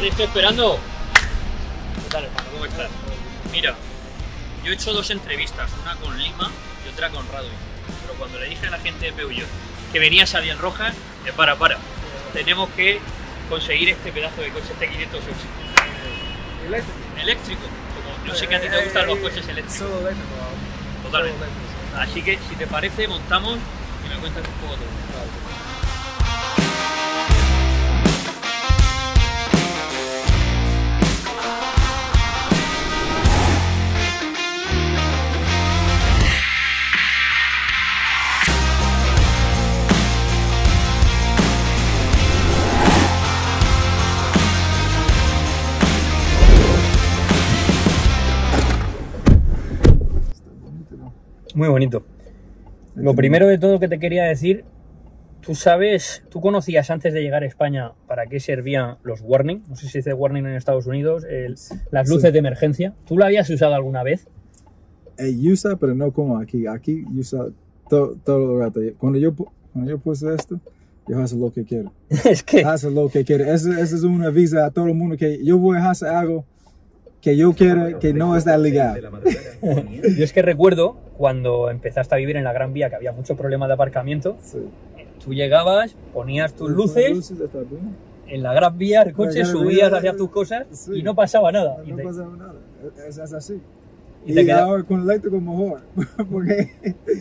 estoy esperando. ¿Qué tal, hermano? ¿Cómo estás? Mira, yo he hecho 2 entrevistas, una con Lima y otra con Radwin. Pero cuando le dije a la gente de Peugeot que venía a Dian Roja, para. Tenemos que conseguir este pedazo de coche, este 508. Eléctrico. Como yo sé que a ti te gustan los coches eléctricos. Solo eléctrico. Totalmente. Así que, si te parece, montamos y me cuentas un poco todo. Muy bonito. Lo primero de todo que te quería decir, tú conocías antes de llegar a España para qué servían los warning, no sé si se dice warning en Estados Unidos, las luces de emergencia. ¿Tú lo habías usado alguna vez? Usa, pero no como aquí. Aquí usa todo el rato. Cuando yo puse esto, yo hago lo que quiero. Es que... Hago lo que quiero. Eso es un aviso a todo el mundo que yo voy a hacer algo que yo quiero, que no está legal. Yo es que recuerdo cuando empezaste a vivir en la Gran Vía, que había mucho problema de aparcamiento. Sí. Tú llegabas, ponías tus luces en la Gran Vía, el coche, subías, hacías tus cosas, sí, y no pasaba nada. No pasaba nada, es así. Y ahora con eléctrico mejor, porque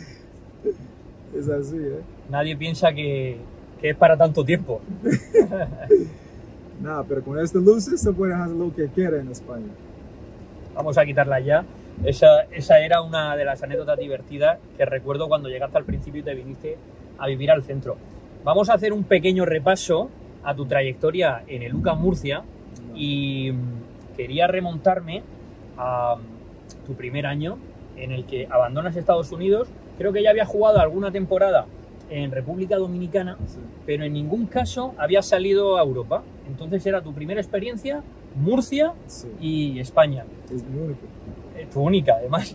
es así, Nadie piensa que es para tanto tiempo. No, pero con estas luces se puede hacer lo que quiera en España. Vamos a quitarla ya. Esa era una de las anécdotas divertidas que recuerdo cuando llegaste al principio y te viniste a vivir al centro. Vamos a hacer un pequeño repaso a tu trayectoria en el UCAM Murcia y quería remontarme a tu primer año en el que abandonas Estados Unidos. Creo que ya habías jugado alguna temporada en República Dominicana, sí, pero en ningún caso habías salido a Europa. Entonces era tu primera experiencia, Murcia, sí, y España. Es mi única. Tu única, además.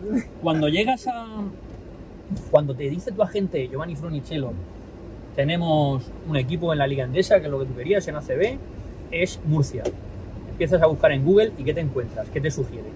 Cuando te dice tu agente, Giovanni Fronicello, tenemos un equipo en la Liga Endesa, que es lo que tú querías, en ACB, es Murcia. Empiezas a buscar en Google y ¿qué te encuentras? ¿Qué te sugiere?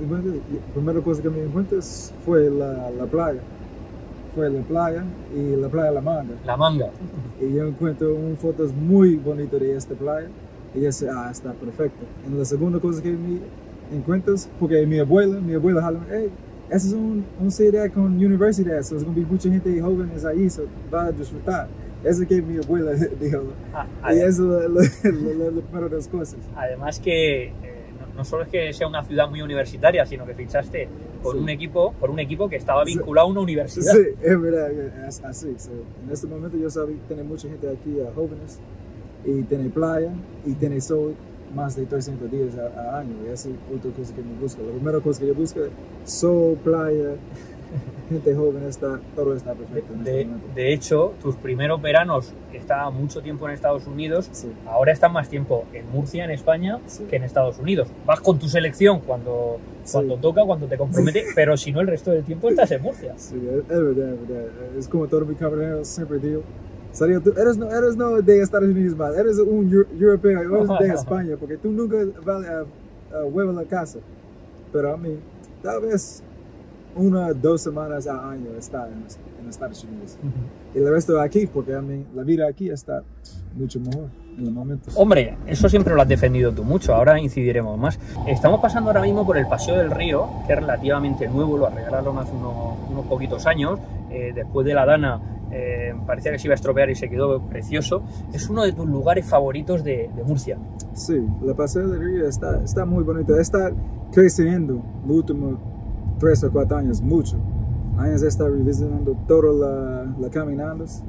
La primera cosa que me encuentro fue la playa. Fue la playa y la playa La Manga. La Manga. Y yo encuentro fotos muy bonitas de esta playa y yo sé, está perfecto. Y la segunda cosa que me encuentro es porque mi abuela dijo, hey, ese es un ciudad con universidad, so es going to be mucha gente jóvenes ahí, so va a disfrutar. Eso que mi abuela dijo. Y eso es la primera de las cosas. Además que no solo es que sea una ciudad muy universitaria, sino que fichaste por, sí, un equipo que estaba vinculado, sí, a una universidad. Sí, es verdad, es así. So, en este momento yo sabía que tiene mucha gente aquí, jóvenes, y tiene playa, y tiene sol más de 300 días al año. Y esa es otra cosa que me busca. La primera cosa que yo busco es sol, playa, gente joven, todo está perfecto. De hecho, tus primeros veranos estabas mucho tiempo en Estados Unidos, sí, ahora estás más tiempo en Murcia, en España, sí, que en Estados Unidos. Vas con tu selección cuando toca, cuando te compromete, pero si no, el resto del tiempo estás en Murcia. Sí, es verdad. Es como todos mis compañeros siempre digo, eres no de Estados Unidos más, eres un europeo, eres de España, porque tú nunca vas a huevo la casa. Pero a mí, tal vez 1 o 2 semanas al año está en Estados Unidos. Y el resto aquí, porque a mí la vida aquí está mucho mejor en el momento. Hombre, eso siempre lo has defendido tú mucho, ahora incidiremos más. Estamos pasando ahora mismo por el Paseo del Río, que es relativamente nuevo, lo arreglaron hace unos poquitos años. Después de la Dana parecía que se iba a estropear y se quedó precioso. Es uno de tus lugares favoritos de Murcia. Sí, el Paseo del Río está muy bonito, está creciendo los últimos 3 o 4 años, mucho. Años está revisando todas las caminadas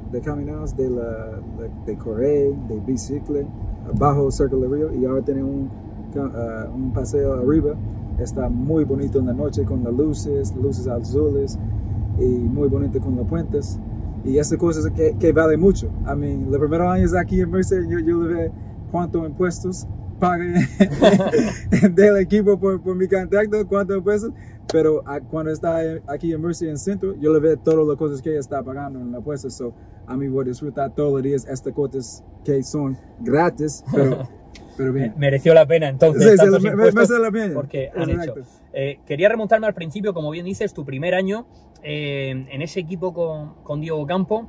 de correr, de bicicleta, abajo cerca del río, y ahora tiene un paseo arriba. Está muy bonito en la noche con las luces azules, y muy bonito con los puentes. Y esas cosas que vale mucho. I mean, los primeros años aquí en Murcia, yo le veo cuántos impuestos pagan del equipo por mi contacto, cuántos impuestos. Pero cuando está aquí en Murcia en el centro, yo le veo todas las cosas que ella está pagando en la puesta. So, a mí voy a disfrutar todos los días estas cosas que son gratis, pero Pero bien. Mereció la pena entonces. Sí, tantos me impuestos hace la pena. porque han Exacto. hecho. Quería remontarme al principio, como bien dices, tu primer año en ese equipo con Diego Campo.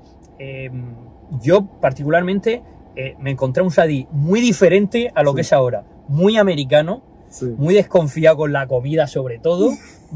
Yo particularmente me encontré un Sadí muy diferente a lo Sí. que es ahora. Muy americano, Sí. muy desconfiado con la comida sobre todo,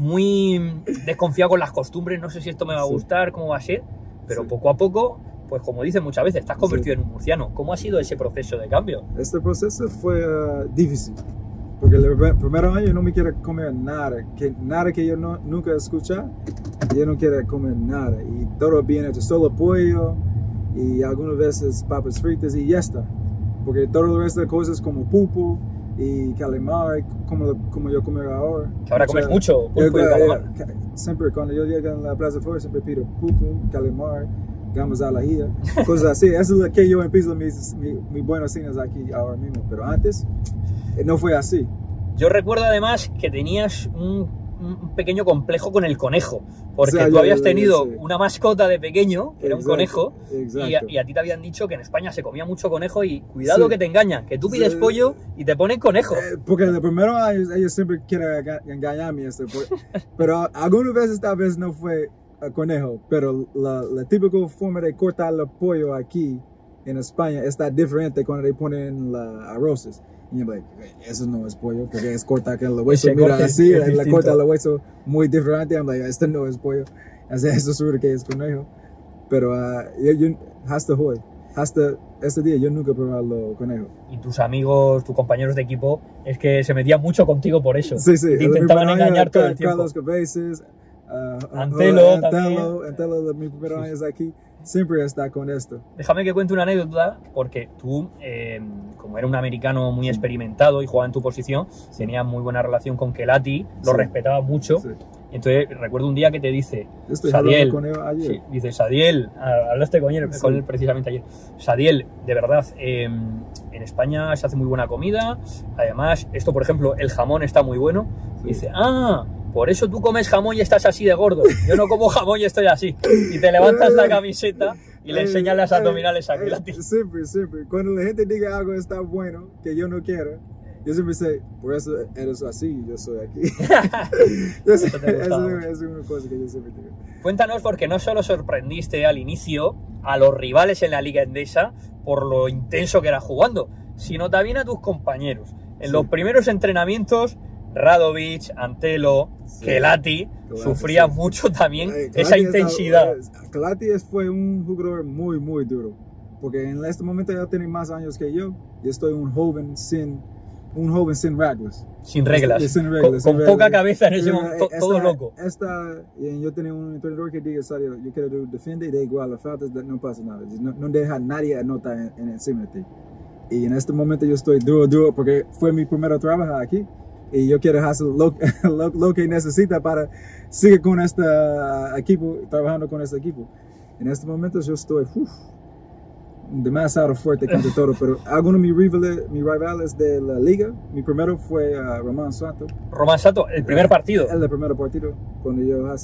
muy desconfiado con las costumbres. No sé si esto me va a Sí. gustar, cómo va a ser, pero Sí. poco a poco, pues como dicen muchas veces, estás convertido en un murciano. ¿Cómo ha sido ese proceso de cambio? Este proceso fue difícil, porque el primer año no me quiero comer nada que yo nunca escuché, yo no quiero comer nada, y todo bien hecho, solo pollo, y algunas veces papas fritas y ya está, porque todo el resto de cosas como pulpo y calamar, como yo como ahora. Que ahora comes mucho Yo, pulpo y calamar. siempre cuando yo llego en la Plaza Flores siempre pido pulpo, calamar, gambas a la ajilla, cosas así. Eso es lo que yo empiezo mis buenos cines aquí ahora mismo, pero antes no fue así. Yo recuerdo además que tenías un pequeño complejo con el conejo, porque O sea, tú habías tenido sí. una mascota de pequeño, que era un Exacto, conejo, exacto. y a ti te habían dicho que en España se comía mucho conejo y cuidado Sí. que te engañan, que tú pides Sí. pollo y te ponen conejo. Porque en los primeros años ellos siempre quieren engañarme, pero algunas veces tal vez no fue conejo, pero la típica forma de cortar el pollo aquí en España está diferente cuando le ponen los arroces. Y yo like, eso no es pollo, porque es cortar que el hueso, Ese mira corte así, es le distinto. corta el hueso muy diferente. I'm like, esto no es pollo. Así, eso seguro que es conejo. Pero hasta hoy, hasta este día, yo nunca he probado los conejos. Y tus amigos, tus compañeros de equipo, es que se metían mucho contigo por eso. Sí, sí. Y te intentaban engañar todo el tiempo. Carlos Cabezas, Antelo también. Antelo de mis primeros años aquí, siempre está con esto. Déjame que cuente una anécdota, porque tú, como era un americano muy experimentado y jugaba en tu posición, tenías muy buena relación con Kelati, lo Sí. respetaba mucho. Sí. Entonces, recuerdo un día que te dice, Yo estoy Sadiel, hablando con él ayer. sí, dice, Sadiel, hablaste con él, Sí. con él precisamente ayer, Sadiel, de verdad, en España se hace muy buena comida, además, esto por ejemplo, el jamón está muy bueno. Sí. Dice, por eso tú comes jamón y estás así de gordo, yo no como jamón y estoy así. Y te levantas la camiseta y le enseñas las abdominales a Kelati. Siempre, siempre. Cuando la gente diga algo está bueno, que yo no quiero, yo siempre sé, por eso eres así, yo soy aquí. Eso es una cosa que yo siempre digo. Cuéntanos, porque no solo sorprendiste al inicio a los rivales en la Liga Endesa por lo intenso que era jugando, sino también a tus compañeros. En Sí. los primeros entrenamientos, Radovic, Antelo, Sí. Kelati Kelati, sufrían sí. mucho también Kelati esa intensidad. Kelati fue un jugador muy, muy duro. Porque en este momento ya tiene más años que yo. Yo estoy un joven sin reglas. Sin reglas, Sin reglas, con sin poca reglas. cabeza en ese momento, todo loco. Yo tenía un entrenador que diga, Sadio, yo quiero defender, da igual las faltas, no pasa nada. No deja a nadie anotar encima de ti. Y en este momento yo estoy duro, porque fue mi primer trabajo aquí. Y yo quiero hacer lo que necesita para seguir con este equipo, trabajando con este equipo. En este momento yo estoy demasiado fuerte contra todo, pero algunos de mis rivales de la liga, mi primero fue Román Santos. Román Sato, el primer partido. El primer partido, cuando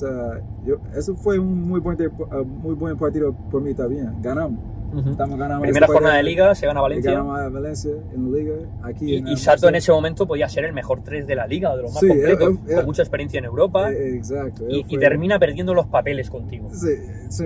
eso fue un muy buen partido por mí también. Ganamos. Ujú. Estamos ganando. Primera jornada de Liga, se gana Valencia. Ganamos a Valencia en la liga. Aquí Y Sato en ese momento podía ser el mejor 3 de la Liga, o de los más Sí, completos, él- con mucha experiencia en Europa, Exacto. y termina perdiendo los papeles contigo. Sí, sí.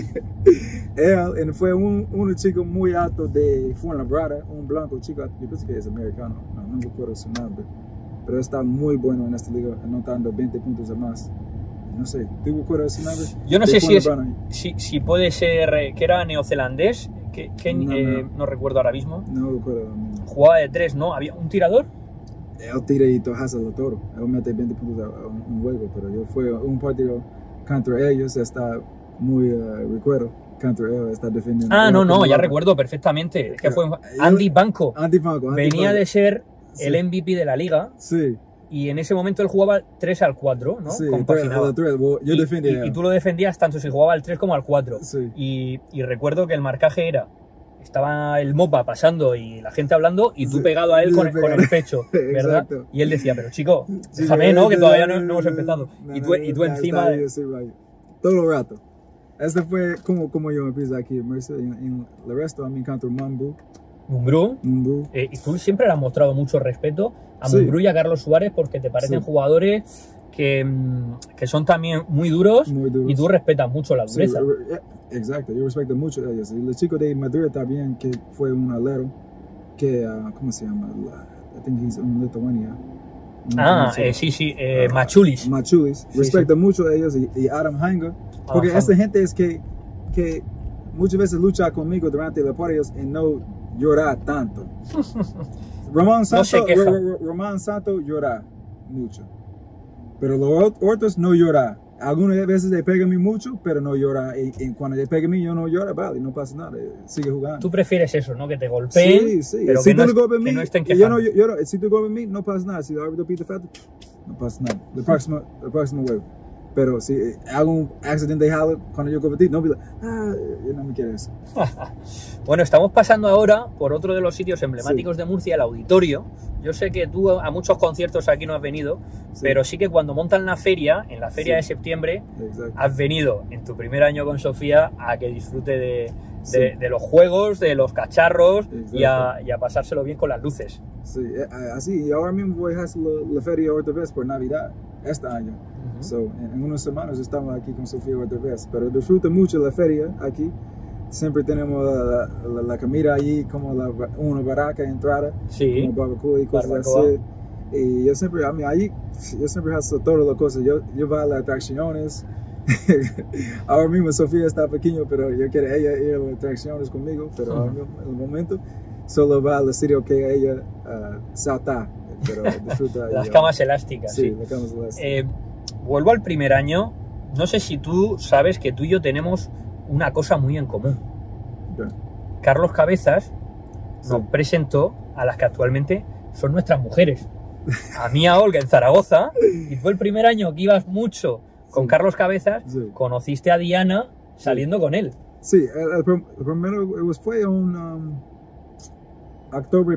Él fue un chico muy alto de Fuenlabrada, un blanco chico, yo pienso que es americano, no recuerdo su nombre, pero está muy bueno en esta liga, anotando 20 puntos o más. No sé, ¿tú recuerdas su nombre? Yo no De sé si es, Fuenlabrada. si puede ser que era neozelandés, no recuerdo ahora mismo. No recuerdo. Jugaba de 3, ¿no? ¿Había un tirador? Él tira y hace lo todo. Él mete 20 puntos a un juego, pero yo fue un partido contra ellos, está muy recuerdo. Contra él, está defendiendo. No, ya recuerdo perfectamente. Es que fue Andy Banco. Venía de ser el MVP de la liga. Sí. Y en ese momento él jugaba 3 al 4, ¿no? Sí, compaginaba. yo defendía. Y tú lo defendías tanto si jugaba al 3 como al 4. Sí. Y recuerdo que el marcaje era, estaba el Mopa pasando y la gente hablando y tú Sí, pegado a él con pegado. el pecho, ¿verdad? Exacto. Y él decía, pero chico, Sí, déjame, ¿no? Que todavía no no, hemos empezado. no, Y tú encima... está ahí, sí, right. Todo el rato. Este fue como yo empecé aquí en Mercer. En el resto, a mí contra Mambu. Mumbrú. Y tú siempre le has mostrado mucho respeto a Mumbrú y a Carlos Suárez porque te parecen jugadores que son también muy duros y tú respetas mucho la dureza. Exacto, yo respeto mucho a ellos. Y el chico de Madrid también, que fue un alero, que, ¿cómo se llama? I think he's in Lithuania. Sí, Machulis. Machulis. Respeto mucho a ellos y Adam Hanger, porque esta gente es que muchas veces lucha conmigo durante los partidos y no llora tanto. Román Santos llora mucho, pero los otros no llora. Algunas veces le pega a mí mucho, pero no llora. Y cuando le pega a mí, yo no llora, vale, no pasa nada, sigue jugando. Tú prefieres eso, ¿no? Que te golpeen, pero si que, tú que no estén quejando. Si tú golpeas a mí, no pasa nada. Si el árbitro pide falta, no pasa nada. El próximo juego. Pero si hago un accidente de jalo, cuando yo golpeo a ti, no me yo no me quiero eso. Bueno, estamos pasando ahora por otro de los sitios emblemáticos de Murcia, el Auditorio. Yo sé que tú a muchos conciertos aquí no has venido, pero sí que cuando montan la feria, en la feria de septiembre, has venido en tu primer año con Sofía a que disfrute de los juegos, de los cacharros y a pasárselo bien con las luces. Sí, así, y ahora mismo voy a hacer la feria otra vez por Navidad, este año. En unas semanas estamos aquí con Sofía otra vez, pero disfruto mucho la feria aquí. Siempre tenemos la comida allí, como una barraca de entrada, como barbacoa y cosas así. Y yo siempre, yo siempre hago todas las cosas. Yo voy a las atracciones. Ahora mismo Sofía está pequeña, pero yo quiero ella ir a las atracciones conmigo, pero ahora mismo, en el momento solo va al sitio que ella salta, pero disfruta. Las camas elásticas. Sí, las camas elásticas. Vuelvo al primer año. No sé si tú sabes que tú y yo tenemos una cosa muy en común. Carlos Cabezas nos presentó a las que actualmente son nuestras mujeres. A mí, a Olga en Zaragoza, y fue el primer año que ibas mucho con Carlos Cabezas, conociste a Diana saliendo con él. Sí, el primero fue un octubre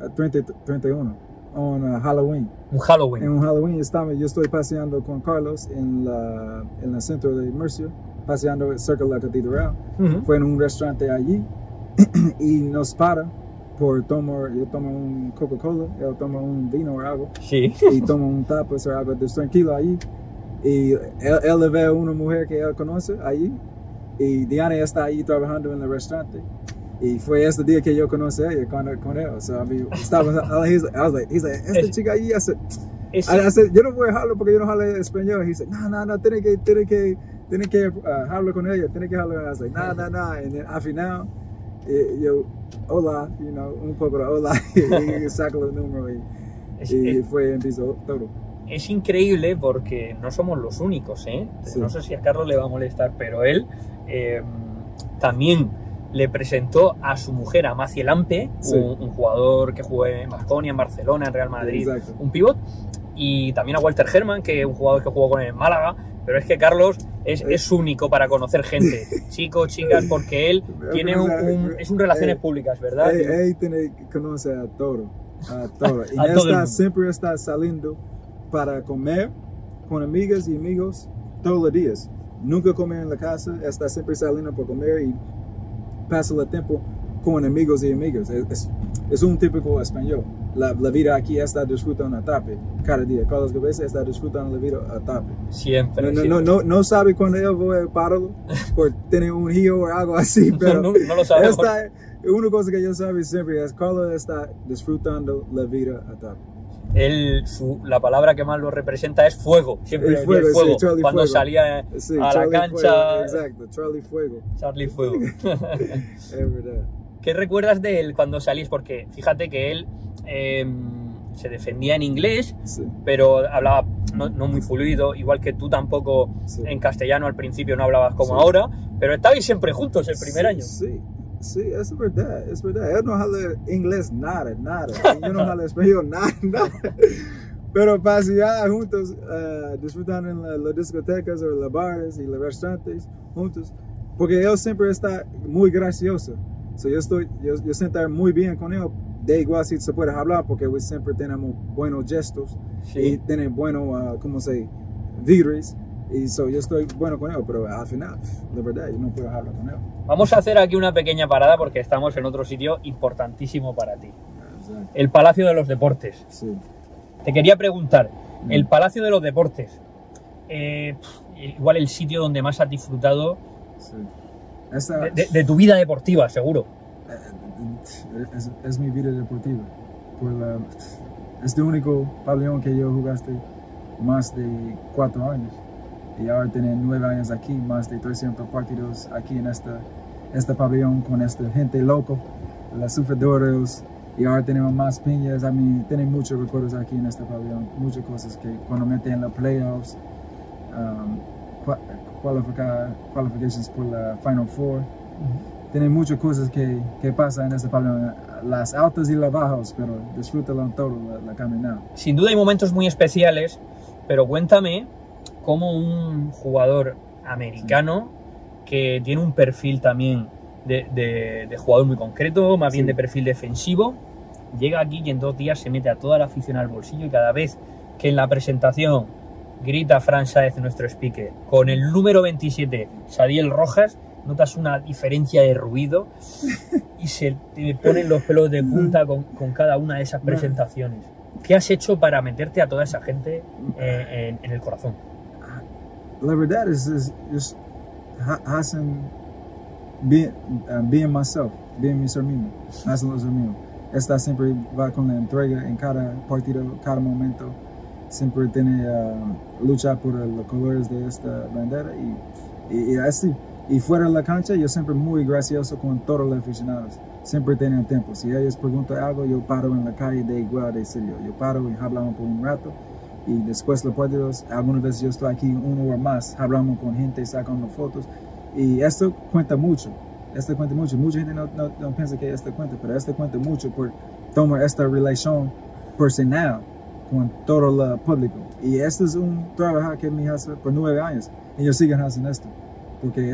31, en Halloween. Un Halloween. En un Halloween yo estoy paseando con Carlos en el centro de Murcia, paseando cerca de la catedral. Fue en un restaurante allí y nos para por tomar, yo tomo un Coca-Cola, él toma un vino o algo, y toma un tapas o algo tranquilo allí. Y él le ve a una mujer que él conoce allí, y Diana está ahí trabajando en el restaurante. Y fue este día que yo conocí a ella con él. So, I mean, he's like, esta chica ahí hace, yo no voy a dejarlo porque yo no hablo español. He dice, no, tiene que hablar con ella, tiene que hablar con ella. I was like, no. And then, al final, yo, hola, un poco de hola, y saco el número y fue, empezó todo. Es increíble porque no somos los únicos, ¿eh? No sé si a Carlos le va a molestar, pero él también le presentó a su mujer, a Maciel Ampe, un jugador que jugó en Baskonia, en Barcelona, en Real Madrid, un pivot, y también a Walter Herrmann, que es un jugador que jugó con él en Málaga. Pero es que Carlos es único para conocer gente, chicos, chicas, porque él tiene es un relaciones públicas, ¿verdad? Él tiene que conocer a todo. Y siempre está saliendo para comer con amigas y amigos todos los días. Nunca come en la casa, está siempre saliendo para comer y pasa el tiempo con amigos y amigas. Es un típico español. La vida aquí está disfrutando a tope. Cada día, Carlos Cabezas está disfrutando la vida a tope. Siempre. No sabe cuándo yo voy a pararlo por tener un hijo o algo así, pero no lo sabemos. Una cosa que yo sé siempre es Carlos está disfrutando la vida a tope. La palabra que más lo representa es fuego. Siempre el fuego. Sí, cuando Fuego. salía a la cancha. Fuego, exacto, Charlie Fuego. Charlie Fuego. Es verdad. ¿Qué recuerdas de él cuando salís? Porque fíjate que él se defendía en inglés, pero hablaba no muy fluido, igual que tú tampoco en castellano al principio no hablabas como ahora, pero estabais siempre juntos el primer año. Sí, es verdad. Él no habla inglés nada. Yo no hablo español nada. Pero pasear juntos, disfrutando en las discotecas o los bares y los restaurantes juntos, porque él siempre está muy gracioso. So yo siento muy bien con él. Da igual si se puede hablar, porque siempre tenemos buenos gestos y tenemos buenos, ¿cómo se dice? Vidres. Y yo estoy bueno con él, pero al final, la verdad, yo no puedo hablar con él. Vamos a hacer aquí una pequeña parada porque estamos en otro sitio importantísimo para ti. Exacto. El Palacio de los Deportes. Sí. Te quería preguntar, el Palacio de los Deportes, igual el sitio donde más has disfrutado Sí. de tu vida deportiva, seguro. Es mi vida deportiva. Es el único pabellón que yo jugaste más de 4 años. Y ahora tener 9 años aquí, más de 300 partidos aquí en este pabellón con esta gente loco, los sufridores. Y ahora tenemos más piñas. Tenemos muchos recuerdos aquí en este pabellón. Muchas cosas que cuando meten en los playoffs, qualifications por la Final Four. Tiene muchas cosas que pasan en este pabellón, las altas y las bajas, pero disfrútalo todo, la caminada. Sin duda hay momentos muy especiales, pero cuéntame cómo un jugador americano que tiene un perfil también de jugador muy concreto, más bien de perfil defensivo, llega aquí y en 2 días se mete a toda la afición al bolsillo y cada vez que en la presentación grita Fran Sáez, nuestro speaker, con el número 27, Sadiel Rojas, notas una diferencia de ruido y se te ponen los pelos de punta con cada una de esas presentaciones. ¿Qué has hecho para meterte a toda esa gente en el corazón? La verdad es being myself, being mi ser mismo, haciendo ser mismo. Esta siempre va con la entrega en cada partido, cada momento. Siempre tiene lucha por los colores de esta bandera y así. Y fuera de la cancha, yo siempre muy gracioso con todos los aficionados. Siempre tienen tiempo. Si ellos preguntan algo, yo paro en la calle de igual de serio. Yo paro y hablamos por un rato. Y después los partidos, algunas veces yo estoy aquí 1 hora más, hablamos con gente, sacando fotos. Y esto cuenta mucho. Esto cuenta mucho. Mucha gente no piensa que esto cuenta, pero esto cuenta mucho por tomar esta relación personal con todo el público. Y esto es un trabajo que me hace por 9 años. Y yo sigo haciendo esto. Porque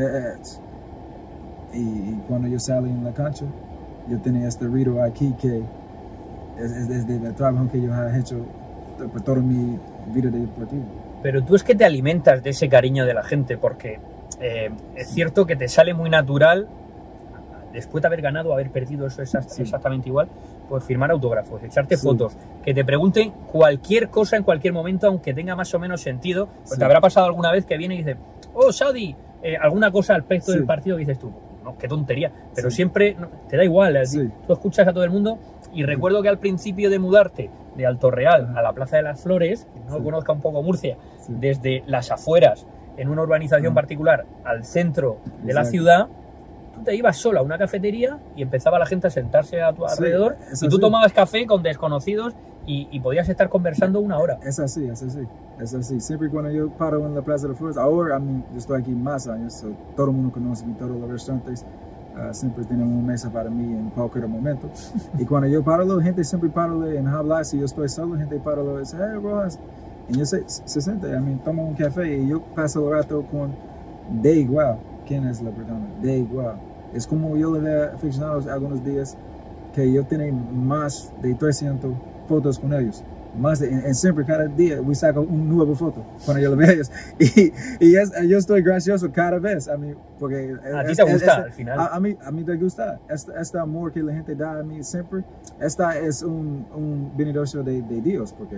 y cuando yo salí en la cancha, yo tenía este rito aquí que es desde el trabajo que yo he hecho por toda mi vida deportiva. Pero tú es que te alimentas de ese cariño de la gente, porque es cierto que te sale muy natural, después de haber ganado o haber perdido, eso es exactamente igual, pues firmar autógrafos, echarte fotos, que te pregunten cualquier cosa en cualquier momento, aunque tenga más o menos sentido. Pues te habrá pasado alguna vez que viene y dice, oh, Saudi, alguna cosa al respecto del partido que dices tú, no, qué tontería, pero siempre te da igual, tú escuchas a todo el mundo. Y recuerdo que al principio de mudarte de Alto Real a la Plaza de las Flores, que no lo conozca un poco Murcia, desde las afueras, en una urbanización particular, al centro de la ciudad, tú te ibas sola a una cafetería y empezaba la gente a sentarse a tu alrededor y tú tomabas café con desconocidos y podías estar conversando 1 hora. Es así, es así, es así. Siempre cuando yo paro en la Plaza de las Flores, ahora yo estoy aquí más años, todo el mundo conoce todos los restaurantes. Siempre tienen una mesa para mí en cualquier momento. Y cuando yo paro, la gente siempre para en hablar. Si yo estoy solo, la gente para y dice, hey, Rojas. Y yo se sienta, toma un café y yo paso el rato con de igual. ¿Quién es la persona? De igual. Es como yo le veo aficionados algunos días que yo tengo más de 300 fotos con ellos. Más siempre cada día we saco una nueva foto cuando yo lo veo ellos y yo estoy gracioso cada vez porque a ti te gusta al final a mí me gusta este amor que la gente da a mí siempre. Esta es un beneficio de Dios, porque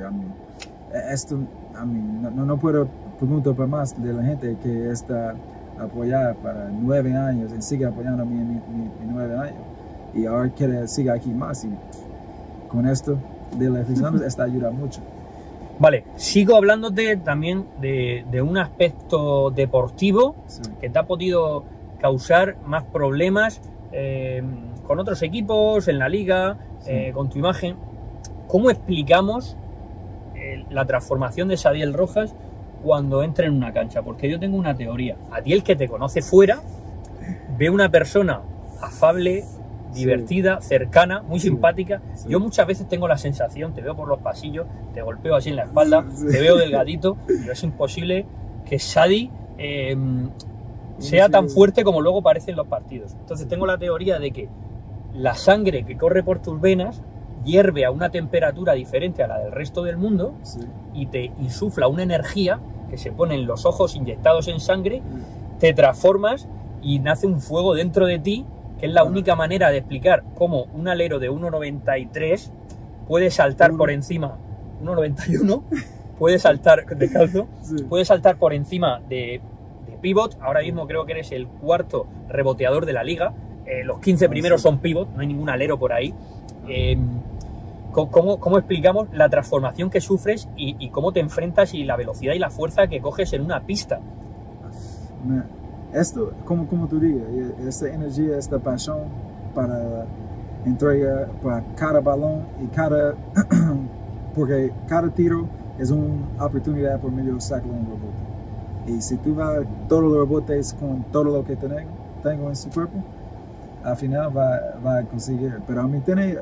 no puedo preguntar para más de la gente que está apoyada para 9 años y sigue apoyando a mí en mi 9 años y ahora quiere seguir aquí más, y con esto de la afición esta ayuda mucho. Vale, sigo hablándote también de un aspecto deportivo que te ha podido causar más problemas con otros equipos, en la liga, con tu imagen. ¿Cómo explicamos la transformación de Sadiel Rojas cuando entra en una cancha? Porque yo tengo una teoría. A ti, el que te conoce fuera, ve una persona afable, divertida, cercana, muy simpática. Yo muchas veces tengo la sensación, te veo por los pasillos, te golpeo así en la espalda, te veo delgadito, pero es imposible que Sadi sea tan fuerte como luego parece en los partidos. Entonces tengo la teoría de que la sangre que corre por tus venas hierve a una temperatura diferente a la del resto del mundo y te insufla una energía que se ponen los ojos inyectados en sangre, te transformas y nace un fuego dentro de ti, que es la única manera de explicar cómo un alero de 1,93 puede saltar por encima, 1,91, puede saltar descalzo, puede saltar por encima de pivot. Ahora mismo creo que eres el cuarto reboteador de la liga, los 15 primeros son pivot, no hay ningún alero por ahí. ¿Cómo explicamos la transformación que sufres y cómo te enfrentas y la velocidad y la fuerza que coges en una pista? Esto, como tú digas, esta energía, esta pasión para entrega para cada balón y porque cada tiro es una oportunidad por medio de sacar un rebote. Y si tú vas todos los rebotes con todo lo que tengo en su cuerpo, al final va a conseguir. Pero a mí tiene...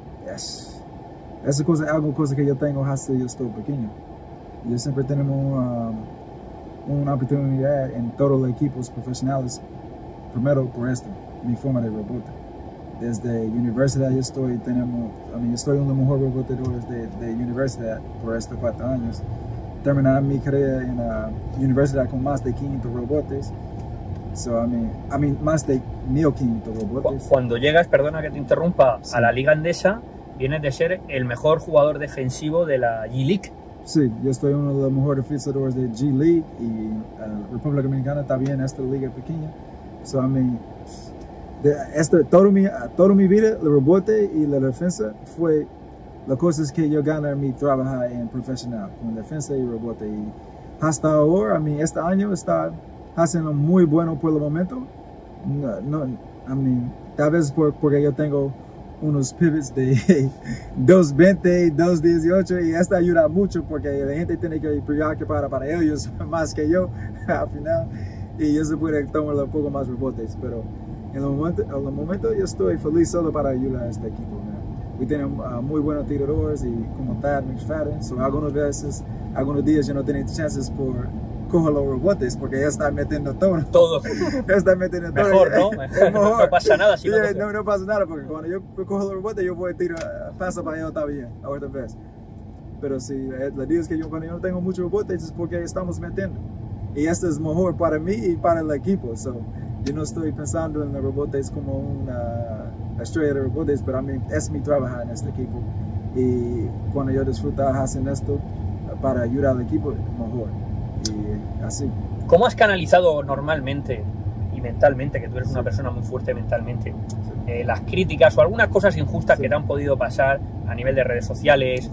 Esa cosa es algo que yo tengo hasta yo estoy pequeño. Yo siempre tenemos una oportunidad en todos los equipos profesionales, primero por esto, mi forma de rebote. Desde universidad yo estoy uno de los mejores reboteadores de universidad por estos 4 años. Terminé mi carrera en la universidad con más de 500 rebotes. Más de 1500 rebotes. Cuando llegas, perdona que te interrumpa, a la Liga Endesa, vienes de ser el mejor jugador defensivo de la G-League. Sí, yo estoy uno de los mejores defensores de G-League y República Dominicana también, esta liga pequeña. Toda mi vida, el rebote y la defensa fue las cosas que yo gané en mi trabajo en profesional, con defensa y rebote. Y hasta ahora, este año está haciendo muy bueno por el momento. Tal vez porque yo tengo unos pivots de 2.20, 2.18 y esto ayuda mucho porque la gente tiene que preocupar para ellos más que yo al final y yo se puede tomar un poco más rebotes, pero en el momento yo estoy feliz solo para ayudar a este equipo. Y tenemos muy buenos tiradores y como Thad McFadden, algunos días yo no tengo chances por cojo los rebotes porque ya está metiendo todo. Está metiendo mejor, todo. ¿no? Mejor. No pasa nada. Si no pasa nada porque cuando yo cojo los rebotes yo voy a tirar, pasa para allá, está bien, otra vez. Pero si los días que cuando yo no tengo muchos rebotes es porque estamos metiendo. Y esto es mejor para mí y para el equipo. Yo no estoy pensando en los rebotes como una estrella de rebotes, pero es mi trabajo en este equipo. Y cuando yo disfruto haciendo esto para ayudar al equipo, mejor. Y así. ¿Cómo has canalizado normalmente y mentalmente, que tú eres una persona muy fuerte mentalmente, las críticas o algunas cosas injustas que te han podido pasar a nivel de redes sociales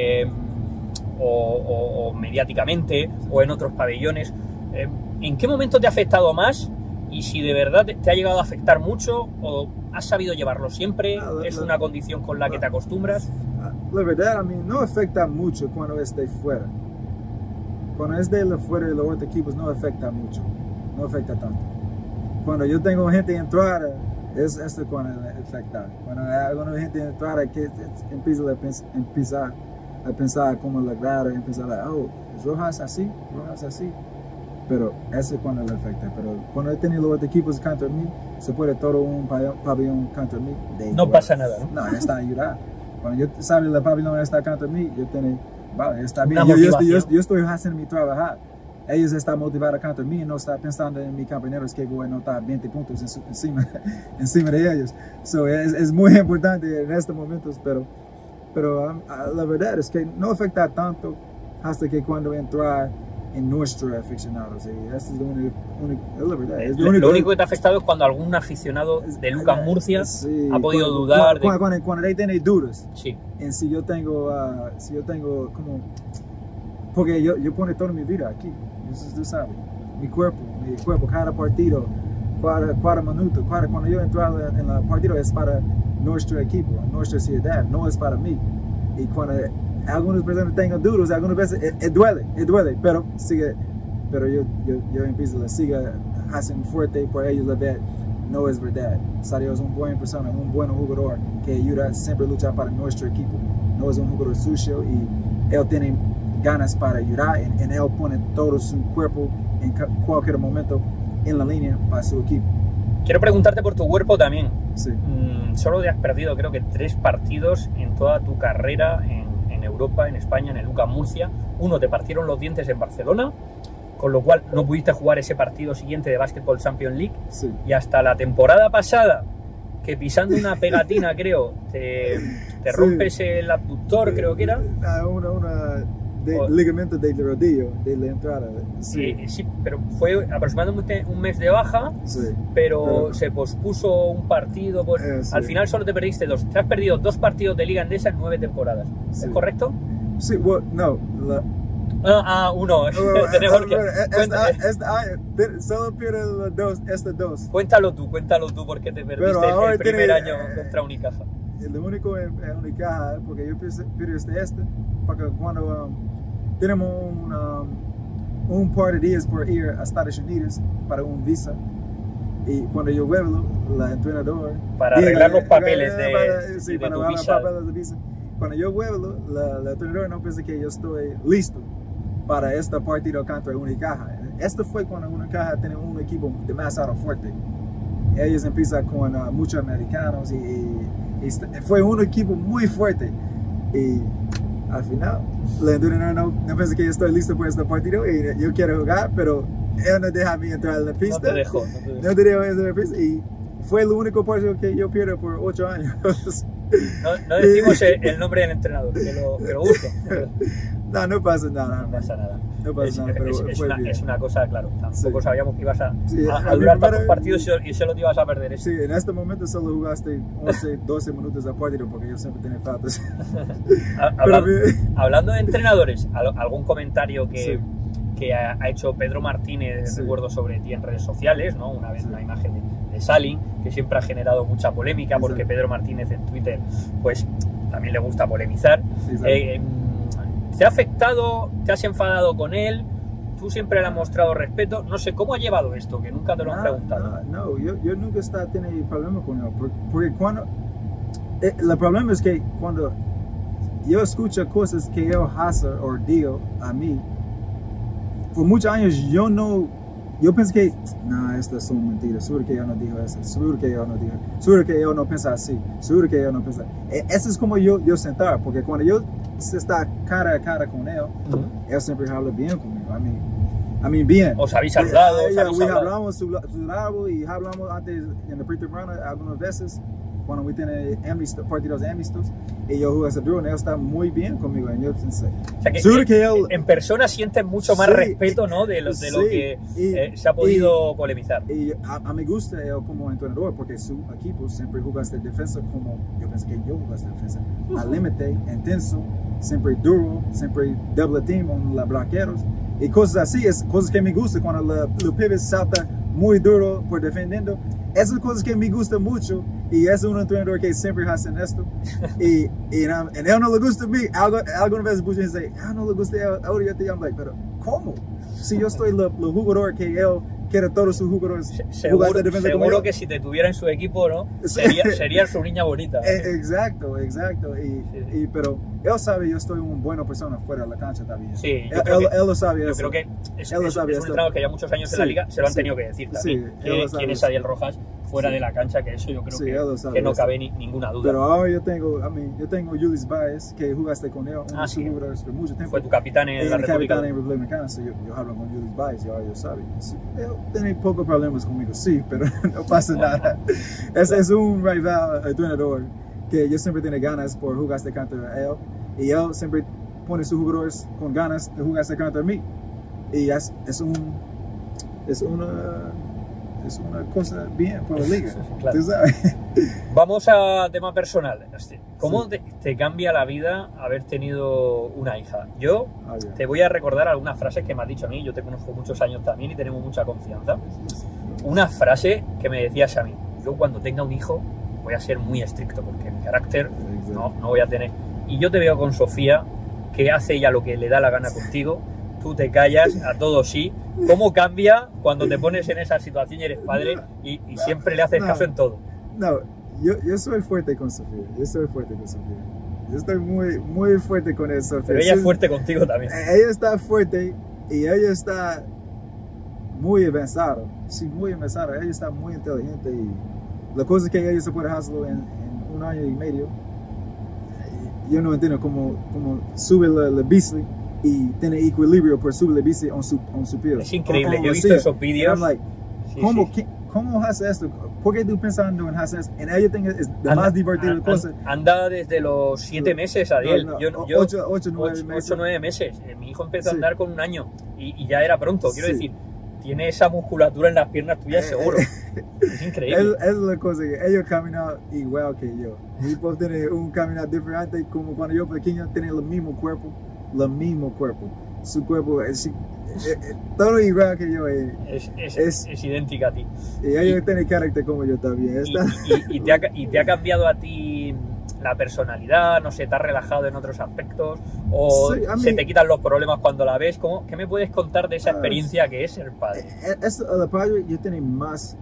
o mediáticamente o en otros pabellones? ¿En qué momento te ha afectado más? Y si de verdad te ha llegado a afectar mucho o has sabido llevarlo siempre, ¿es una condición con la que te acostumbras? La verdad, a mí no afecta mucho cuando esté fuera. Cuando es de fuera de los otros equipos no afecta mucho, no afecta tanto. Cuando yo tengo gente entrar, es esto cuando afecta. Cuando hay alguna gente entrar que empieza a pensar cómo lograr, empieza a Rojas así. Pero eso es cuando le afecta. Pero cuando he tenido los otros equipos contra mí, se puede todo un pabellón contra mí. No pasa nada, ¿no? No, está ayudando. Cuando yo sabe el pabellón está contra mí, yo tengo, vale, está bien. Yo estoy haciendo mi trabajo. Ellos están motivados contra mí y no están pensando en mis compañeros que voy a anotar 20 puntos encima de ellos. Es muy importante en estos momentos, pero la verdad es que no afecta tanto hasta que cuando entrar en nuestros aficionados. Es la verdad. Lo único que te ha afectado es cuando algún aficionado de Lucas Murcia ha podido dudar. Cuando él tiene dudas. Sí. En si yo tengo como... Porque yo pongo toda mi vida aquí. Tú sabes. Mi cuerpo, cada partido, cada minuto, cuando yo entro en el partido es para nuestro equipo, nuestra ciudad, no es para mí. Y cuando algunas personas tengan dudas, algunas veces duele, pero yo empiezo a seguir haciendo fuerte por ellos la ver, no es verdad. Sadio es una buena persona, un buen jugador que ayuda siempre a luchar para nuestro equipo. No es un jugador sucio y él tiene ganas para ayudar y él pone todo su cuerpo en cualquier momento en la línea para su equipo. Quiero preguntarte por tu cuerpo también. Sí. Solo te has perdido creo que 3 partidos en toda tu carrera en en Europa, en España, en el UCAM Murcia. Uno, te partieron los dientes en Barcelona, con lo cual no pudiste jugar ese partido siguiente de Basketball Champions League. Sí. Y hasta la temporada pasada, que pisando una pegatina, creo, te rompes el abductor, creo que era. Ligamento de rodillo, de la entrada. Sí, sí, pero fue aproximadamente un mes de baja, sí, pero se pospuso un partido. Sí. Al final solo te perdiste dos. Te has perdido 2 partidos de Liga Endesa en 9 temporadas. Sí. ¿Es correcto? Sí, well, no. Uno. Tenemos que... Solo pierdo estas dos. Cuéntalo tú, porque te perdiste el primer año contra Unicaja. El único es Unicaja, porque yo pierdo porque cuando tenemos un par de días por ir a Estados Unidos para un visa, y cuando yo vuelvo, la entrenador... Para arreglar los papeles de tu visa. Cuando yo vuelvo, la entrenadora no piensa que yo estoy listo para este partido contra Unicaja. Esto fue cuando Unicaja tiene un equipo demasiado fuerte. Ellos empiezan con muchos americanos y fue un equipo muy fuerte. Y al final, la entrenadora no piensa que yo estoy listo para este partido y yo quiero jugar, pero él no deja a mí entrar en la pista. No te dejó. No te dejó entrar en la pista. Y fue el único partido que yo pierdo por 8 años. No decimos el nombre del entrenador, que lo busco. No pasa nada. No pasa nada. No pasa nada, pero es una cosa, claro, tampoco Sí. sabíamos que ibas a a durar mí, tantos partidos y solo te ibas a perder eso. Sí, en este momento solo jugaste 11, 12 minutos a partido porque yo siempre tenía faltas. Hablando de entrenadores, ¿algún comentario que Sí. ha hecho Pedro Martínez, Sí. recuerdo, sobre ti en redes sociales, ¿no? Una vez Sí. una imagen de Salin, que siempre ha generado mucha polémica, porque Exacto. Pedro Martínez en Twitter, pues, también le gusta polemizar. Sí, exacto. ¿Te ha afectado? ¿Te has enfadado con él? Tú siempre le has mostrado respeto. No sé, ¿cómo ha llevado esto? Que nunca te lo han preguntado. No, yo nunca he tenido problema con él. Porque cuando... el problema es que cuando yo escucho cosas que él hace o digo a mí, por muchos años yo pensé que, estas son mentiras, seguro que yo no digo eso, seguro que yo no piensa así, seguro que yo no piensa. Eso es como yo sentar, porque cuando yo está cara a cara con él, él siempre habla bien conmigo, a mí bien. ¿Os habéis saludado? Hablamos saludado y hablamos antes en la pretemporada algunas veces, cuando we tiene partidos amistos, y yo juego ese duro, él está muy bien conmigo. Y yo pensé, o sea, que él, en persona sientes mucho más respeto, ¿no? de lo que se ha podido polemizar. Y a mí gusta él como entrenador, porque su equipo siempre juega de defensa como yo pensé que yo jugaba de defensa. Al límite, intenso, siempre duro, siempre double team con los bloqueros. Y cosas así, es cosas que me gustan cuando los pibes saltan muy duro por defendiendo. Esas cosas que me gustan mucho, y es un entrenador que siempre hace esto. y él no le gusta a mí. Algunas veces mucha gente dice, no le gusta a él, ahora yo te llamo, pero ¿cómo? Si yo estoy el jugador que él quiere todos sus jugadores jugar de defensa como seguro que si te tuviera en su equipo, ¿no? Sería su niña bonita. Exacto. Pero él sabe yo estoy una buena persona fuera de la cancha también. Sí, él lo sabe. Yo creo que es un entrenador que ya muchos años en la liga se lo han tenido que decir también. Quién es Ariel Rojas fuera de la cancha, que eso yo creo que no cabe ninguna duda. Pero ahora yo tengo Julius Baez, que jugaste con él, uno de sus jugadores por mucho tiempo. Fue tu capitán en la República Dominicana, yo hablo con Julius Baez, yo sabe. Él tiene pocos problemas conmigo, sí, pero no pasa nada. Es un rival entrenador que yo siempre tiene ganas por jugar contra él, y él siempre pone sus jugadores con ganas de jugar contra mí. Y es una cosa bien para la liga. Claro. ¿Tú sabes? Vamos a tema personal. ¿Cómo te cambia la vida haber tenido una hija? Yo te voy a recordar algunas frases que me has dicho a mí. Yo te conozco muchos años también y tenemos mucha confianza. Una frase que me decías a mí: yo cuando tenga un hijo voy a ser muy estricto porque mi carácter no voy a tener. Y yo te veo con Sofía, que hace ella lo que le da la gana contigo. Tú te callas, a todo sí. ¿Cómo cambia cuando te pones en esa situación y eres padre y siempre le haces caso en todo? No, yo soy fuerte con Sofía. Yo estoy muy, muy fuerte con ella, Sofía. Pero ella es fuerte contigo también. Ella está fuerte y ella está muy avanzada. Sí, muy avanzada. Ella está muy inteligente y la cosa que ella se puede hacer en un año y medio, yo no entiendo cómo sube la bici y tiene equilibrio por subir la bici en su pie. Es increíble, yo he visto esos vídeos. Like, sí, ¿cómo, sí. ¿Cómo hace esto? ¿Por qué tú pensando en hacer esto? En ella es la más divertida cosa. Anda desde los 7 meses, Adiel. No, yo 8 9 meses. Mi hijo empezó a Sí. andar con 1 año y ya era pronto. Quiero Sí. decir, tiene esa musculatura en las piernas tuyas seguro. Es increíble. Es la cosa que ellos caminan igual que yo. Y pues tiene un caminar diferente, como cuando yo pequeño tenía el mismo cuerpo. Su cuerpo es todo igual que yo. Es idéntica a ti. Y ellos tienen carácter como yo también. Y te ha cambiado a ti la personalidad, no sé, te has relajado en otros aspectos, o Sí, a mí- se te quitan los problemas cuando la ves. ¿Qué me puedes contar de esa experiencia que es ser padre? El padre yo tengo más,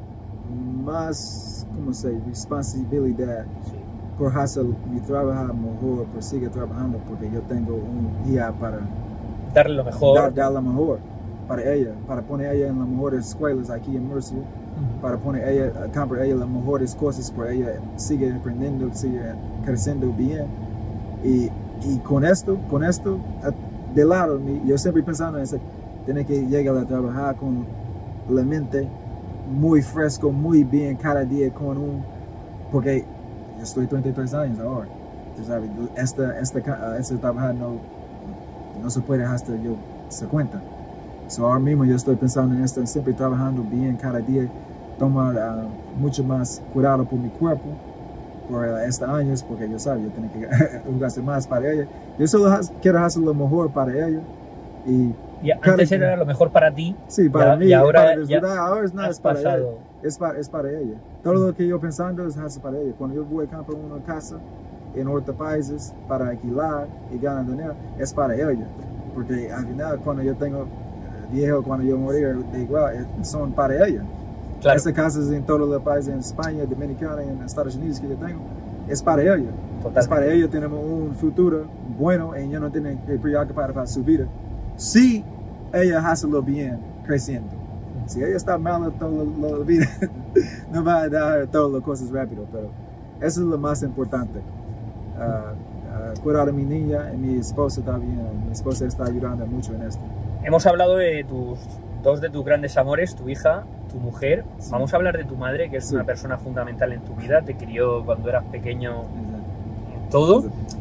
¿cómo se dice? Responsabilidad Sí. por hacer mi trabajo mejor, por seguir trabajando, porque yo tengo un guía para Darle lo mejor. dar lo mejor para ella, para poner ella en las mejores escuelas aquí en Murcia, para poner ella, comprar ella las mejores cosas para ella sigue aprendiendo, sigue creciendo bien. Y con esto, de lado, yo siempre pensando en eso, tiene que llegar a trabajar con la mente muy fresco, muy bien cada día porque yo estoy 33 años ahora, tú sabes, este trabajo no se puede hasta yo 50. So ahora mismo yo estoy pensando en esto, siempre trabajando bien cada día, tomar mucho más cuidado por mi cuerpo por estos años, porque yo sabes, yo tengo que jugarse más para ella. Yo solo quiero hacer lo mejor para ella. Y antes era lo mejor para ti. Sí, para mí, y ahora para ya disfrutar, ahora es nada, has es para ella. pasado. Es para ella. Todo lo que yo pensando es hacer para ella. Cuando yo voy a comprar una casa en otros países para alquilar y ganar dinero, es para ella. Porque al final, cuando yo tengo viejo, cuando yo morir, da igual, son para ella. Claro. Estas casas en todos los países, en España, Dominicana, en Estados Unidos que yo tengo, es para ella. Totalmente. Es para ella, tenemos un futuro bueno y ella no tiene que preocupar para su vida. Si ella hace lo bien, creciendo. Si ella está mal toda la vida, no va a dar todas las cosas rápido, pero eso es lo más importante. Cuidar a mi niña y mi esposa también. Mi esposa está ayudando mucho en esto. Hemos hablado de dos de tus grandes amores, tu hija, tu mujer. Sí. Vamos a hablar de tu madre, que es Sí. una persona fundamental en tu vida. Te crió cuando eras pequeño en todo.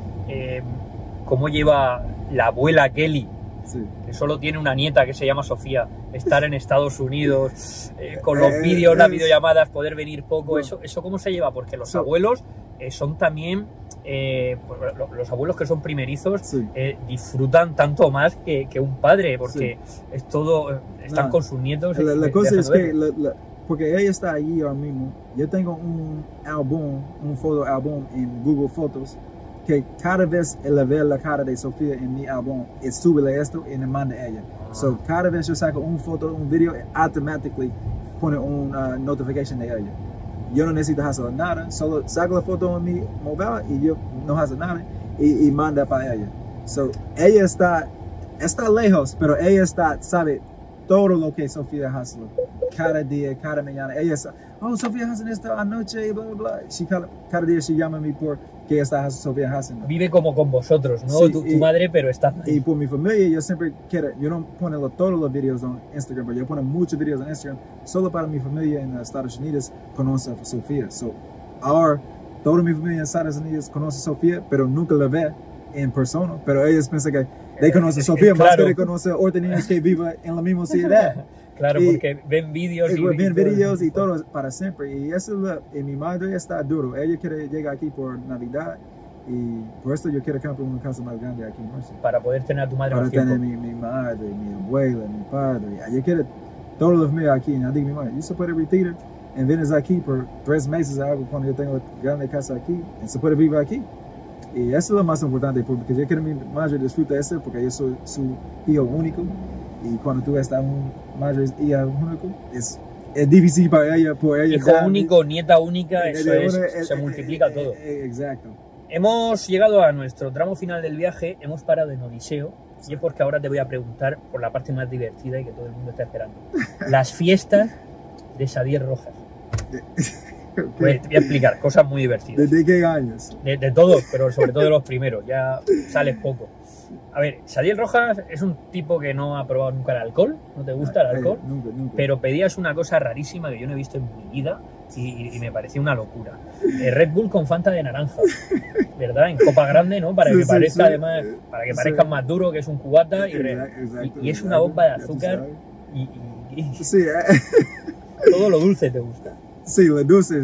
¿Cómo lleva la abuela Kelly, Sí. que solo tiene una nieta que se llama Sofía, estar en Estados Unidos, con los vídeos, las videollamadas, poder venir poco? Bueno. ¿Eso cómo se lleva? Porque los So- abuelos son también, los abuelos que son primerizos, Sí. disfrutan tanto más que un padre, porque es todo, están No. con sus nietos. La y cosa es dejan que, porque ella está allí ahora mismo, yo tengo un foto álbum en Google Fotos, que cada vez ella ve la cara de Sofía en mi álbum, sube esto y me manda a ella. So, cada vez yo saco una foto, un video, automáticamente pone una notificación de ella. Yo no necesito hacer nada, solo saco la foto en mi móvil y yo no hago nada y manda para ella. So, ella está lejos, pero ella sabe todo lo que Sofía hace. Cada día, cada mañana. Ella sabe, oh, Sofía hace esto anoche, bla, bla, bla. Cada día se llama a mí por qué está Sofía haciendo. Vive como con vosotros, ¿no? Sí, tu y- madre, pero está Y por mi familia, yo siempre quiero, yo no pongo todos los videos en Instagram, pero yo pongo muchos videos en Instagram solo para mi familia en Estados Unidos conoce a Sofía. So, ahora, toda mi familia en Estados Unidos conoce a Sofía, pero nunca la ve en persona. Pero ellos piensan que they conocen a Sofía más claro. que conocen a otros niños que viven en la misma ciudad. Claro, Y- porque ven vídeos y Ven todo. videos y todo para siempre. Y eso y mi madre está duro. Ella quiere llegar aquí por Navidad y por esto yo quiero comprar una casa más grande aquí en Murcia. Para poder tener a tu madre Para más tiempo. tener mi madre, mi abuela, mi padre. Yo quiero todos los míos aquí. Y yo digo, mi madre, ¿y se puede retirar? Y vienes aquí por 3 meses algo cuando yo tengo grande casa aquí. Y se puede vivir aquí. Y eso es lo más importante, porque yo quiero que mi madre disfrute eso, porque yo soy su hijo único. Y cuando tú estás un madre hijo único, es difícil para ella, por ella. Hijo único, nieta única, eso se multiplica todo. Exacto. Hemos llegado a nuestro tramo final del viaje, hemos parado en Odiseo, y es porque ahora te voy a preguntar por la parte más divertida y que todo el mundo está esperando. Las fiestas de Xavier Rojas. Pues te voy a explicar, cosas muy divertidas. ¿De qué años? De todos, pero sobre todo de los primeros, ya sales poco. A ver, Sadiel Rojas es un tipo que no ha probado nunca el alcohol, no te gusta el alcohol, Nunca. pero pedías una cosa rarísima que yo no he visto en mi vida y me parecía una locura. Red Bull con Fanta de naranja, ¿verdad? En copa grande, ¿no? Para que parezca además, para que parezca más duro, que es un cubata y es una bomba de azúcar y todo lo dulce te gusta. Sí, la dulce,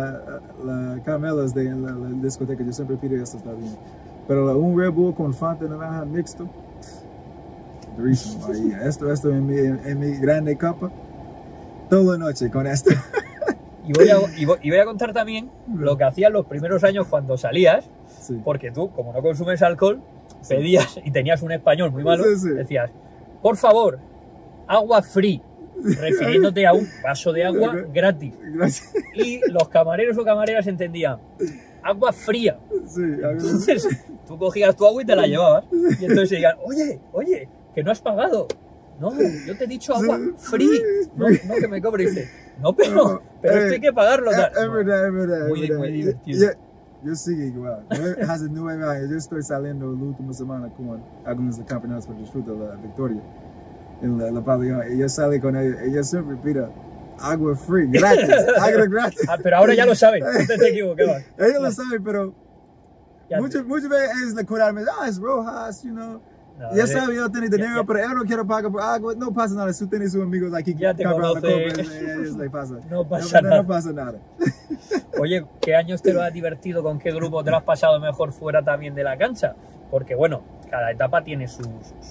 la caramelas de la discoteca, yo siempre pido esto, está bien. Pero un Red Bull con Fanta de naranja mixto, durísimo. Esto en mi grande capa, toda la noche con esto. Y voy a contar también lo que hacías los primeros años cuando salías, porque tú, como no consumes alcohol, pedías y tenías un español muy malo, decías, por favor, agua free, refiriéndote a un vaso de agua gratis. Gracias. Y los camareros o camareras entendían, agua fría. Sí, entonces tú cogías tu agua y te la llevabas. Y entonces decían, oye, que no has pagado. No, yo te he dicho agua free. No que me cobres. Dice, no, pero esto hay que pagarlo. Es verdad. Muy divertido. Yo sigo igual. Hace 9 años, yo estoy saliendo la última semana con algunos campeonatos por disfrutar la victoria en la pabellón. Y yo salí con ella siempre pide agua free, gratis, agua gratis. Pero ahora ya lo saben, no te equivocabas. Ella lo sabe, pero muchas veces es la curarme, es Rojas, you know. No, ya sabe, yo tengo dinero, pero yo no quiero pagar por agua. No pasa nada, tú tienes sus amigos aquí que ya te conoce. No pasa nada. Oye, ¿qué años te lo has divertido? ¿Con qué grupo te lo has pasado mejor fuera también de la cancha? Porque bueno, cada etapa tiene sus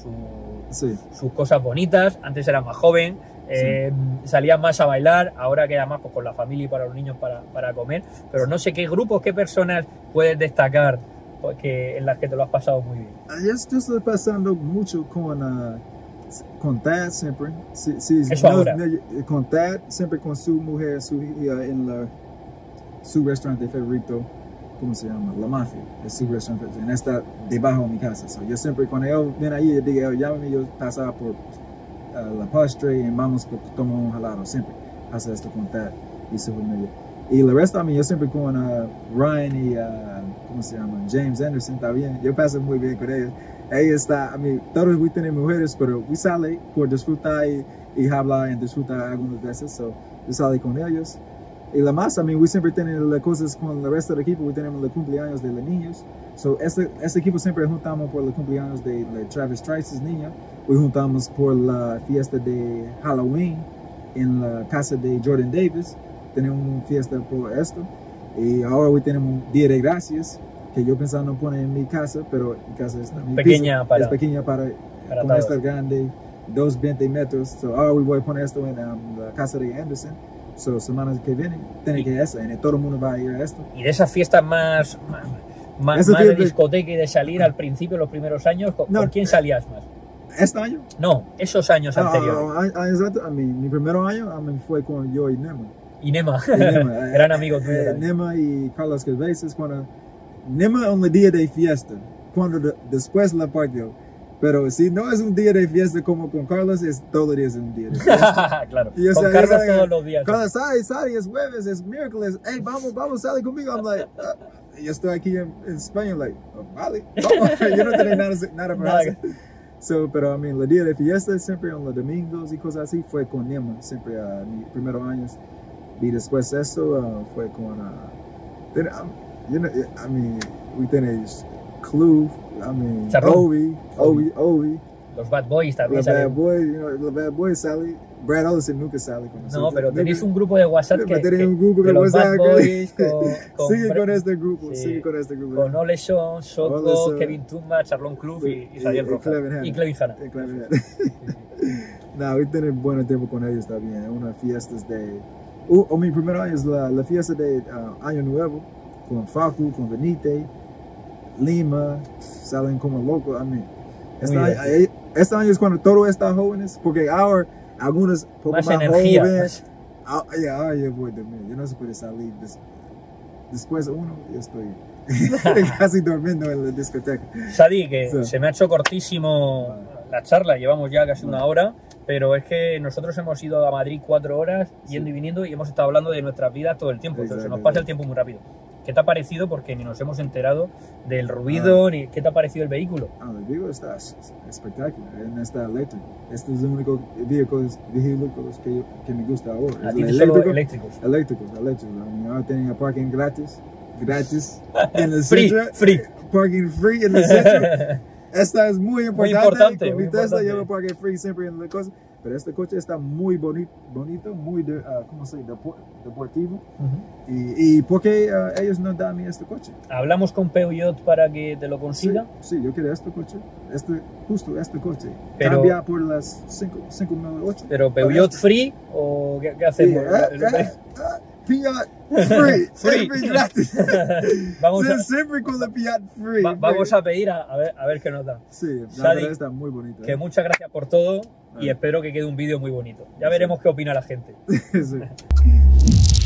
cosas bonitas. Antes era más joven, salías más a bailar, ahora queda más pues, con la familia y para los niños para comer. Pero no sé qué grupos, qué personas puedes destacar porque en las que te lo has pasado muy bien. Yo estoy pasando mucho con Dad siempre. Eso ahora. Con Dad, siempre con su mujer, su hija en su restaurante favorito, ¿cómo se llama? La Mafia, es su restaurante, está debajo de mi casa. So, yo siempre cuando ellos vienen ahí, yo digo, llámame, yo pasaba por la postre y vamos por tomar un jalado, siempre hace esto con Dad y su familia. Y el resto a mí, yo siempre con Ryan y, ¿cómo se llama? James Anderson, está bien, yo paso muy bien con ellos. Ella está, todos tenemos mujeres, pero sale por disfrutar y hablar y disfrutar algunas veces, so yo salí con ellos. Y la más, siempre tenemos las cosas con el resto del equipo, tenemos los cumpleaños de los niños. So, este equipo siempre juntamos por los cumpleaños de Travis Trice's niña. Hoy juntamos por la fiesta de Halloween en la casa de Jordan Davis. Tenemos una fiesta por esto. Y ahora hoy tenemos un Día de Gracias, que yo pensaba no poner en mi casa, pero mi casa es pequeña es pequeña para con esta grande, 220 metros. So, ahora voy a poner esto en la casa de Anderson. So, semanas que vienen, tiene que eso, y todo el mundo va a ir a esto. Y de esas fiestas más de discoteca y de salir al principio, los primeros años, ¿con quién salías más? ¿Este año? No, esos años anteriores. Mi primer año fue con yo y Nema. Y Nema, gran amigo tuyo. Nema y Carlos Cabezas, cuando Nema en el día de fiesta, cuando después la partió. Pero si no es un día de fiesta como con Carlos, todos los días es un día de fiesta. Claro, con Carlos todos los días. Carlos, sale, es jueves, es miércoles, hey, vamos, sale conmigo. I'm like, yo estoy aquí en España, like, vale, vamos. Yo no tengo nada para hacer. So, pero, los días de fiesta, siempre en los domingos y cosas así, fue con Nema, siempre mis primeros años. Y después de eso, fue con, we tenemos Club, Ovi. Los Bad Boys también salen. Los Bad Boys salen. Brad Olsen nunca sale con nosotros. No, pero tenéis un grupo de WhatsApp un grupo de los Bad Boys sigue con este grupo, con Oleson, Soko, Kevin Tumba, Charlon Club y Sadiel Rojas. Y Clevin Hanna. No, hoy tenemos buen tiempo con ellos también. Unas fiestas de... mi primer año es la fiesta de Año Nuevo, con Facu, con Benítez, Lima, salen como locos. Este año es cuando todo está jóvenes, porque ahora algunos poco más energía, jóvenes. Ahora yo voy de mí, yo no se puede salir. Después de uno, yo estoy casi durmiendo en la discoteca. Sadi, que se me ha hecho cortísimo la charla, llevamos ya casi una hora, pero es que nosotros hemos ido a Madrid 4 horas yendo y viniendo y hemos estado hablando de nuestras vidas todo el tiempo. Entonces, se nos pasa el tiempo muy rápido. ¿Qué te ha parecido? Porque ni nos hemos enterado del ruido, ni qué te ha parecido el vehículo. El vehículo está espectacular, no está eléctrico. Este es el único vehículo que me gusta ahora. ¿A ti solo eléctricos? Eléctricos. Ahora tenía parking gratis en el centro. Free. Parking free en el centro. Esta es muy importante. Con mi Tesla llevo parking free siempre en la cosa. Pero este coche está muy bonito, muy deportivo. Y ¿por qué ellos no dan a mí este coche? ¿Hablamos con Peugeot para que te lo consiga? Sí, yo quiero este coche, justo este coche. Pero, cambia por las 598. ¿Pero Peugeot free o qué hacemos? Fiat free, siempre gratis. Siempre con la Fiat free. Vamos a pedir a ver qué nos da. Sí, la verdad está muy bonito. Que muchas gracias por todo y espero que quede un vídeo muy bonito. Ya veremos qué opina la gente. Sí.